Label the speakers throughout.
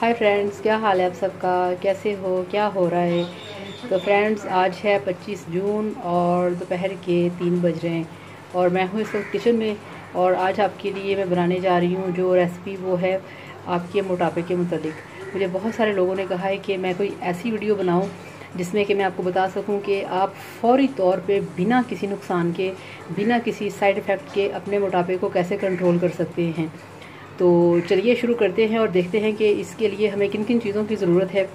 Speaker 1: Hi friends, क्या हाल है आप सबका। कैसे हो, क्या हो रहा है। तो फ्रेंड्स, आज है 25 जून और दोपहर के 3 बज रहे हैं और मैं हूँ इस वक्त किचन में। और आज आपके लिए मैं बनाने जा रही हूँ जो रेसिपी, वो है आपके मोटापे के मुतालिक। मुझे बहुत सारे लोगों ने कहा है कि मैं कोई ऐसी वीडियो बनाऊँ जिसमें कि मैं आपको बता सकूं कि आप फ़ौरी तौर पे बिना किसी नुकसान के, बिना किसी साइड इफ़ेक्ट के अपने मोटापे को कैसे कंट्रोल कर सकते हैं। तो चलिए शुरू करते हैं और देखते हैं कि इसके लिए हमें किन किन चीज़ों की ज़रूरत है।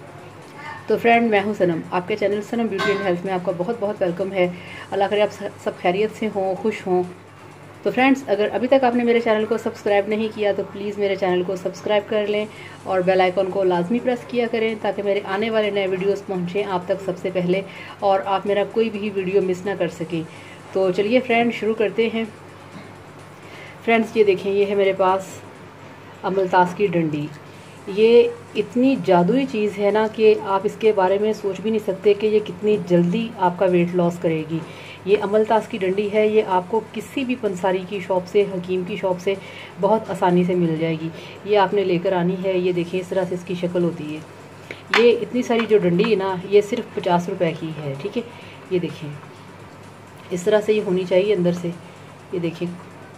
Speaker 1: तो फ्रेंड, मैं हूं सनम, आपके channel Sanam beauty and health में आपका बहुत बहुत वेलकम है। अल्लाह करे आप सब खैरियत से हों, खुश हों। तो फ्रेंड्स, अगर अभी तक आपने मेरे चैनल को सब्सक्राइब नहीं किया तो प्लीज़ मेरे चैनल को सब्सक्राइब कर लें और बेल आइकन को लाजमी प्रेस किया करें ताकि मेरे आने वाले नए वीडियोस पहुंचें आप तक सबसे पहले और आप मेरा कोई भी वीडियो मिस ना कर सकें। तो चलिए फ्रेंड, शुरू करते हैं। फ्रेंड्स, ये देखें, ये है मेरे पास अमलतास की डंडी। ये इतनी जादुई चीज़ है ना कि आप इसके बारे में सोच भी नहीं सकते कि ये कितनी जल्दी आपका वेट लॉस करेगी। ये अमलतास की डंडी है, ये आपको किसी भी पंसारी की शॉप से, हकीम की शॉप से बहुत आसानी से मिल जाएगी। ये आपने लेकर आनी है। ये देखिए, इस तरह से इसकी शक्ल होती है। ये इतनी सारी जो डंडी है ना, ये सिर्फ 50 रुपए की है, ठीक है। ये देखिए, इस तरह से ये होनी चाहिए अंदर से। ये देखिए,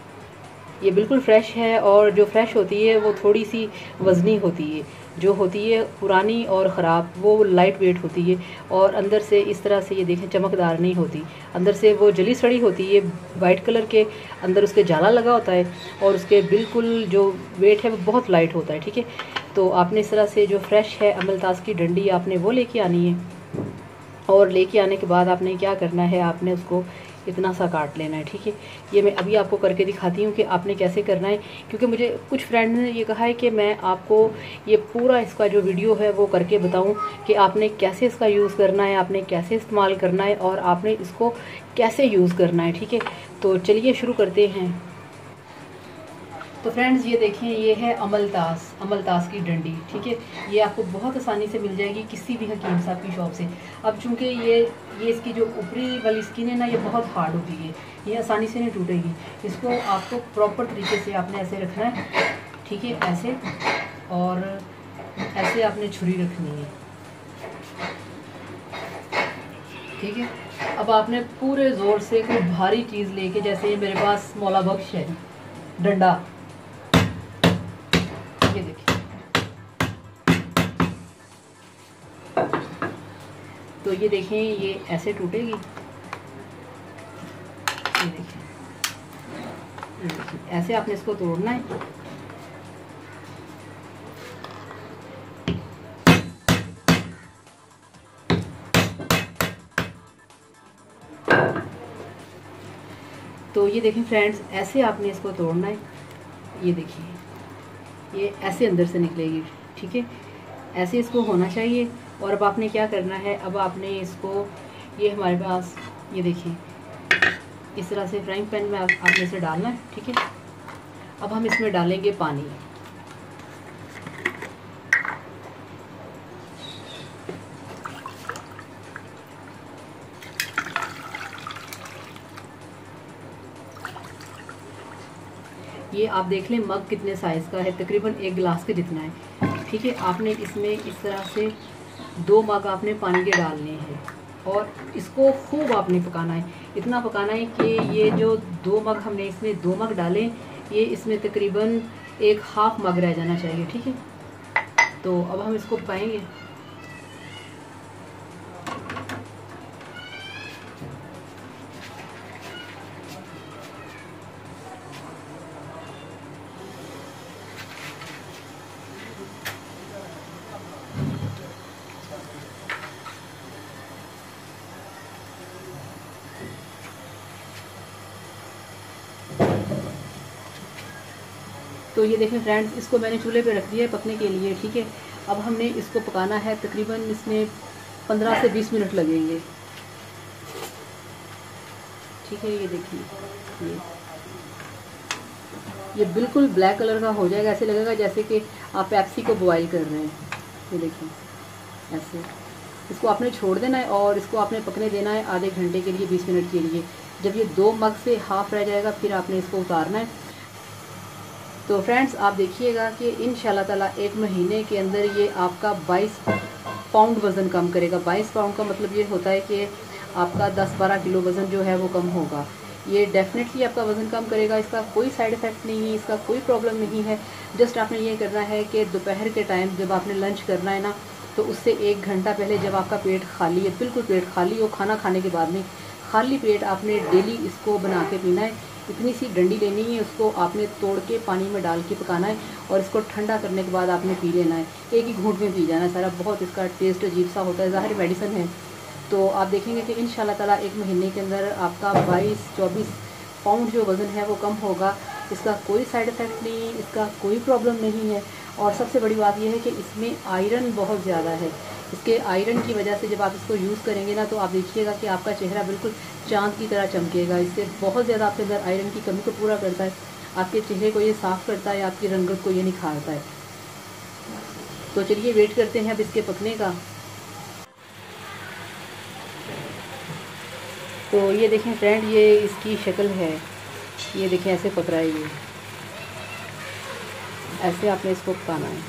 Speaker 1: ये बिल्कुल फ्रेश है और जो फ्रेश होती है वो थोड़ी सी वज़नी होती है। जो होती है पुरानी और ख़राब, वो लाइट वेट होती है और अंदर से इस तरह से, ये देखें, चमकदार नहीं होती। अंदर से वो जली सड़ी होती है, वाइट कलर के अंदर उसके जाला लगा होता है और उसके बिल्कुल जो वेट है वो बहुत लाइट होता है, ठीक है। तो आपने इस तरह से जो फ्रेश है अमलतास की डंडी, आपने वो लेके आनी है और लेके आने के बाद आपने क्या करना है, आपने उसको इतना सा काट लेना है, ठीक है। ये मैं अभी आपको करके दिखाती हूँ कि आपने कैसे करना है, क्योंकि मुझे कुछ फ्रेंड ने ये कहा है कि मैं आपको ये पूरा इसका जो वीडियो है वो करके बताऊँ कि आपने कैसे इसका यूज़ करना है, आपने कैसे इस्तेमाल करना है और आपने इसको कैसे यूज़ करना है, ठीक है। तो चलिए शुरू करते हैं। तो फ्रेंड्स, ये देखें, ये है अमलतास की डंडी, ठीक है। ये आपको बहुत आसानी से मिल जाएगी किसी भी हकीम साहब की शॉप से। अब चूंकि ये इसकी जो ऊपरी वाली स्किन है ना, ये बहुत हार्ड होती है, ये आसानी से नहीं टूटेगी। इसको आपको प्रॉपर तरीके से आपने ऐसे रखना है, ठीक है, ऐसे। और ऐसे आपने छुरी रखनी है, ठीक है। अब आपने पूरे ज़ोर से कोई भारी चीज़ लेके, जैसे मेरे पास मौला बख्श है डंडा, ये देखिए। तो ये देखें, ये ऐसे टूटेगी। ये देखिए, ऐसे आपने इसको तोड़ना है। तो ये देखें फ्रेंड्स, ऐसे आपने इसको तोड़ना है। ये देखिए, ये ऐसे अंदर से निकलेगी, ठीक है। ऐसे इसको होना चाहिए। और अब आपने क्या करना है, अब आपने इसको, ये हमारे पास, ये देखिए, इस तरह से फ्राइंग पैन में आपने इसे डालना है, ठीक है। अब हम इसमें डालेंगे पानी। ये आप देख लें, मग कितने साइज़ का है, तकरीबन 1 गिलास के जितना है, ठीक है। आपने इसमें इस तरह से 2 मग आपने पानी के डालने हैं और इसको खूब आपने पकाना है। इतना पकाना है कि ये जो 2 मग हमने इसमें 2 मग डालें, ये इसमें तकरीबन 1/2 मग रह जाना चाहिए, ठीक है। तो अब हम इसको पकाएंगे। तो ये देखें फ्रेंड्स, इसको मैंने चूल्हे पे रख दिया है पकने के लिए, ठीक है। अब हमने इसको पकाना है, तकरीबन इसमें 15 से 20 मिनट लगेंगे, ठीक है। ये देखिए, ये बिल्कुल ब्लैक कलर का हो जाएगा, ऐसे लगेगा जैसे कि आप पेप्सी को बॉईल कर रहे हैं। ये देखिए, ऐसे इसको आपने छोड़ देना है और इसको आपने पकने देना है आधे घंटे के लिए, 20 मिनट के लिए। जब ये 2 मग से हाफ रह जाएगा, फिर आपने इसको उतारना है। तो फ्रेंड्स आप देखिएगा कि इंशाल्लाह ताला 1 महीने के अंदर ये आपका 22 पाउंड वज़न कम करेगा। 22 पाउंड का मतलब ये होता है कि आपका 10-12 किलो वज़न जो है वो कम होगा। ये डेफिनेटली आपका वज़न कम करेगा। इसका कोई साइड इफ़ेक्ट नहीं है, इसका कोई प्रॉब्लम नहीं है। जस्ट आपने ये करना है कि दोपहर के टाइम जब आपने लंच करना है ना, तो उससे 1 घंटा पहले जब आपका पेट खाली है, बिल्कुल पेट खाली हो, खाना खाने के बाद नहीं, खाली पेट आपने डेली इसको बना के पीना है। इतनी सी डंडी लेनी है, उसको आपने तोड़ के पानी में डाल के पकाना है और इसको ठंडा करने के बाद आपने पी लेना है। एक ही घूंट में पी जाना है सारा। बहुत इसका टेस्ट अजीब सा होता है, ज़ाहिर मेडिसिन है। तो आप देखेंगे कि इंशाल्लाह ताला 1 महीने के अंदर आपका 22-24 पाउंड जो वज़न है वो कम होगा। इसका कोई साइड इफ़ेक्ट नहीं है, इसका कोई प्रॉब्लम नहीं है। और सबसे बड़ी बात यह है कि इसमें आयरन बहुत ज़्यादा है। इसके आयरन की वजह से जब आप इसको यूज़ करेंगे ना, तो आप देखिएगा कि आपका चेहरा बिल्कुल चाँद की तरह चमकेगा। इससे बहुत ज़्यादा आपके अंदर आयरन की कमी को पूरा करता है, आपके चेहरे को ये साफ़ करता है, आपकी रंगत को ये निखारता है। तो चलिए वेट करते हैं अब इसके पकने का। तो ये देखें फ्रेंड, ये इसकी शक्ल है। ये देखें ऐसे पक रहा है, ये ऐसे आपने इसको पकाना है।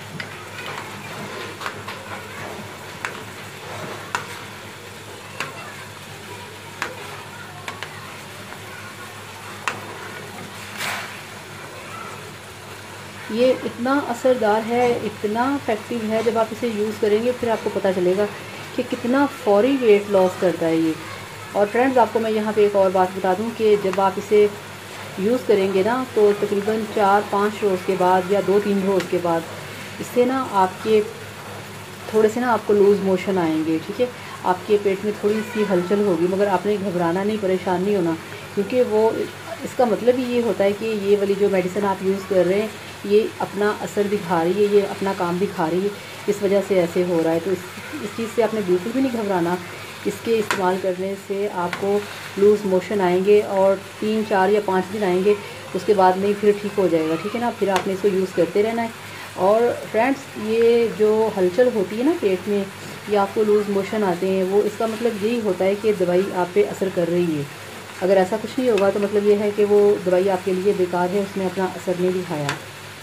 Speaker 1: ये इतना असरदार है, इतना इफेक्टिव है। जब आप इसे यूज़ करेंगे फिर आपको पता चलेगा कि कितना फौरी वेट लॉस करता है ये। और फ्रेंड्स आपको मैं यहाँ पे एक और बात बता दूँ कि जब आप इसे यूज़ करेंगे ना, तो तकरीबन 4-5 रोज़ के बाद या 2-3 रोज़ के बाद इससे ना आपके थोड़े से ना आपको लूज़ मोशन आएंगे, ठीक है। आपके पेट में थोड़ी सी हलचल होगी, मगर आपने घबराना नहीं, परेशान नहीं होना, क्योंकि वो इसका मतलब ही ये होता है कि ये वाली जो मेडिसिन आप यूज़ कर रहे हैं ये अपना असर दिखा रही है, ये अपना काम दिखा रही है, इस वजह से ऐसे हो रहा है। तो इस चीज़ से आपने बिल्कुल भी नहीं घबराना। इसके इस्तेमाल करने से आपको लूज़ मोशन आएंगे और 3-4 या 5 दिन आएंगे, उसके बाद नहीं फिर ठीक हो जाएगा, ठीक है ना। फिर आपने इसको यूज़ करते रहना है। और फ्रेंड्स ये जो हलचल होती है ना पेट में, या आपको लूज़ मोशन आते हैं, वो इसका मतलब यही होता है कि दवाई आप पे असर कर रही है। अगर ऐसा कुछ नहीं होगा तो मतलब ये है कि वो दवाई आपके लिए बेकार है, उसने अपना असर नहीं दिखाया।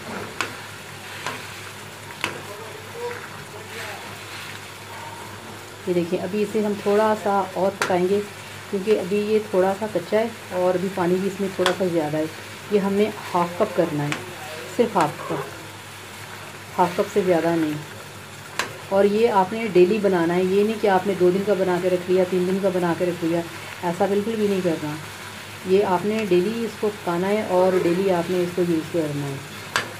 Speaker 1: ये देखिए, अभी इसे हम थोड़ा सा और पकाएंगे, क्योंकि अभी ये थोड़ा सा कच्चा है और अभी पानी भी इसमें थोड़ा सा ज़्यादा है। ये हमें हाफ़ कप करना है, सिर्फ हाफ़ कप से ज़्यादा नहीं। और ये आपने डेली बनाना है, ये नहीं कि आपने 2 दिन का बना के रख लिया, 3 दिन का बना के रख लिया, ऐसा बिल्कुल भी नहीं करना। ये आपने डेली इसको पकाना है और डेली आपने इसको यूज़ करना है।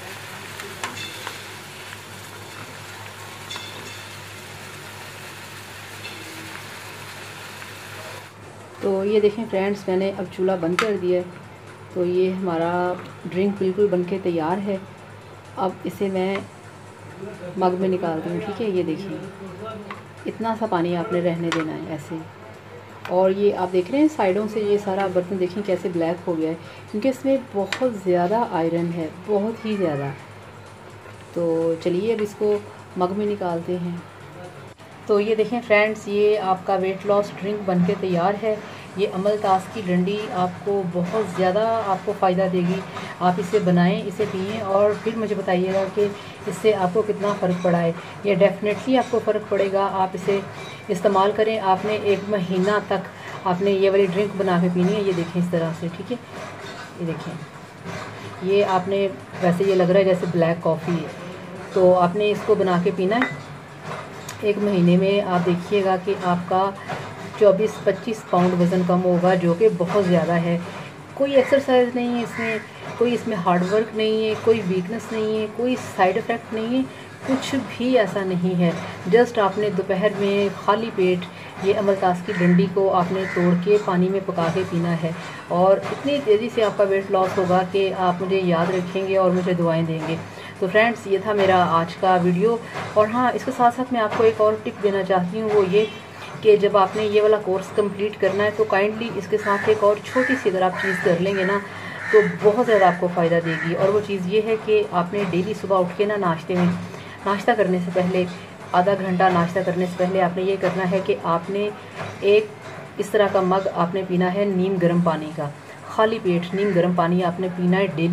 Speaker 1: तो ये देखें फ्रेंड्स, मैंने अब चूल्हा बंद कर दिया है। तो ये हमारा ड्रिंक बिल्कुल बनके तैयार है। अब इसे मैं मग में निकालती हूँ, ठीक है। ये देखिए, इतना सा पानी आपने रहने देना है ऐसे। और ये आप देख रहे हैं साइडों से ये सारा बर्तन देखें कैसे ब्लैक हो गया है, क्योंकि इसमें बहुत ज़्यादा आयरन है, बहुत ही ज़्यादा। तो चलिए अब इसको मग में निकालते हैं। तो ये देखें फ्रेंड्स, ये आपका वेट लॉस ड्रिंक बनके तैयार है। ये अमलतास की डंडी आपको बहुत ज़्यादा आपको फ़ायदा देगी। आप इसे बनाएं, इसे पिएं और फिर मुझे बताइएगा कि इससे आपको कितना फ़र्क पड़ा है। ये डेफ़िनेटली आपको फ़र्क पड़ेगा। आप इसे इस्तेमाल करें। आपने 1 महीना तक आपने ये वाली ड्रिंक बना के पीनी है। ये देखें इस तरह से, ठीक है। ये देखें, ये आपने वैसे ये लग रहा है जैसे ब्लैक कॉफ़ी है, तो आपने इसको बना के पीना है। 1 महीने में आप देखिएगा कि आपका 24-25 पाउंड वज़न कम होगा, जो कि बहुत ज़्यादा है। कोई एक्सरसाइज नहीं है इसमें, कोई इसमें हार्ड वर्क नहीं है, कोई वीकनेस नहीं है, कोई साइड इफ़ेक्ट नहीं है, कुछ भी ऐसा नहीं है। जस्ट आपने दोपहर में खाली पेट ये अमलतास की डंडी को आपने तोड़ के पानी में पका के पीना है, और इतनी तेज़ी से आपका वेट लॉस होगा कि आप मुझे याद रखेंगे और मुझे दुआएं देंगे। तो फ्रेंड्स, ये था मेरा आज का वीडियो। और हाँ, इसके साथ साथ मैं आपको एक और टिप देना चाहती हूँ, वो ये कि जब आपने ये वाला कोर्स कंप्लीट करना है तो काइंडली इसके साथ एक और छोटी सी अगर आप चीज़ कर लेंगे ना, तो बहुत ज़्यादा आपको फ़ायदा देगी। और वो चीज़ ये है कि आपने डेली सुबह उठ के ना नाश्ता करने से पहले, आधा घंटा नाश्ता करने से पहले आपने ये करना है कि आपने एक इस तरह का मग आपने पीना है नीम गर्म पानी का। खाली पेट नीम गर्म पानी आपने पीना है डेली।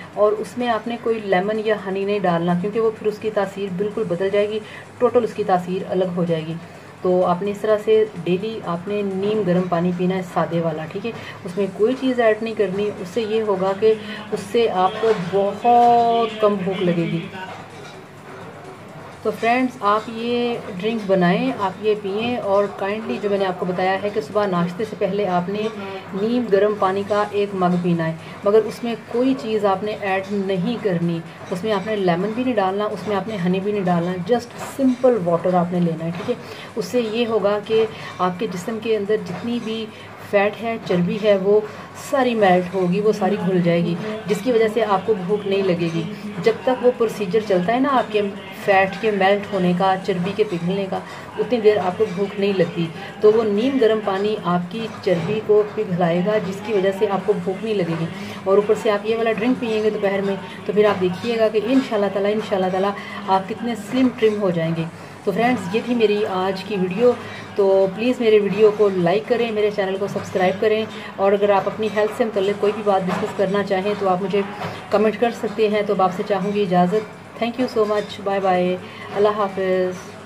Speaker 1: और उसमें आपने कोई लेमन या हनी नहीं डालना, क्योंकि वो फिर उसकी तासीर बिल्कुल बदल जाएगी, टोटल उसकी तासीर अलग हो जाएगी। तो आपने इस तरह से डेली आपने नीम गर्म पानी पीना है, सादे वाला, ठीक है। उसमें कोई चीज़ ऐड नहीं करनी। उससे ये होगा कि उससे आपको बहुत कम भूख लगेगी। तो फ्रेंड्स, आप ये ड्रिंक बनाएं, आप ये पिएं, और काइंडली जो मैंने आपको बताया है कि सुबह नाश्ते से पहले आपने नीम गर्म पानी का 1 मग पीना है, मगर उसमें कोई चीज़ आपने ऐड नहीं करनी। उसमें आपने लेमन भी नहीं डालना, उसमें आपने हनी भी नहीं डालना, जस्ट सिंपल वाटर आपने लेना है, ठीक है। उससे ये होगा कि आपके जिस्म के अंदर जितनी भी फ़ैट है, चर्बी है, वो सारी मेल्ट होगी, वो सारी घुल जाएगी, जिसकी वजह से आपको भूख नहीं लगेगी। जब तक वो प्रोसीजर चलता है ना आपके फ़ैट के मेल्ट होने का, चर्बी के पिघलने का, उतनी देर आपको भूख नहीं लगती। तो वो नीम गर्म पानी आपकी चर्बी को पिघलाएगा, जिसकी वजह से आपको भूख नहीं लगेगी। और ऊपर से आप ये वाला ड्रिंक पिएंगे दोपहर में, तो फिर आप देखिएगा कि इंशाल्लाह ताला आप कितने स्लिम ट्रिम हो जाएंगे। तो फ्रेंड्स, ये थी मेरी आज की वीडियो। तो प्लीज़ मेरे वीडियो को लाइक करें, मेरे चैनल को सब्सक्राइब करें, और अगर आप अपनी हेल्थ से मतलब कोई भी बात डिस्कस करना चाहें तो आप मुझे कमेंट कर सकते हैं। तो अब आपसे चाहूँगी इजाज़त। Thank you so much, bye bye, अल्लाह हाफ़िज़।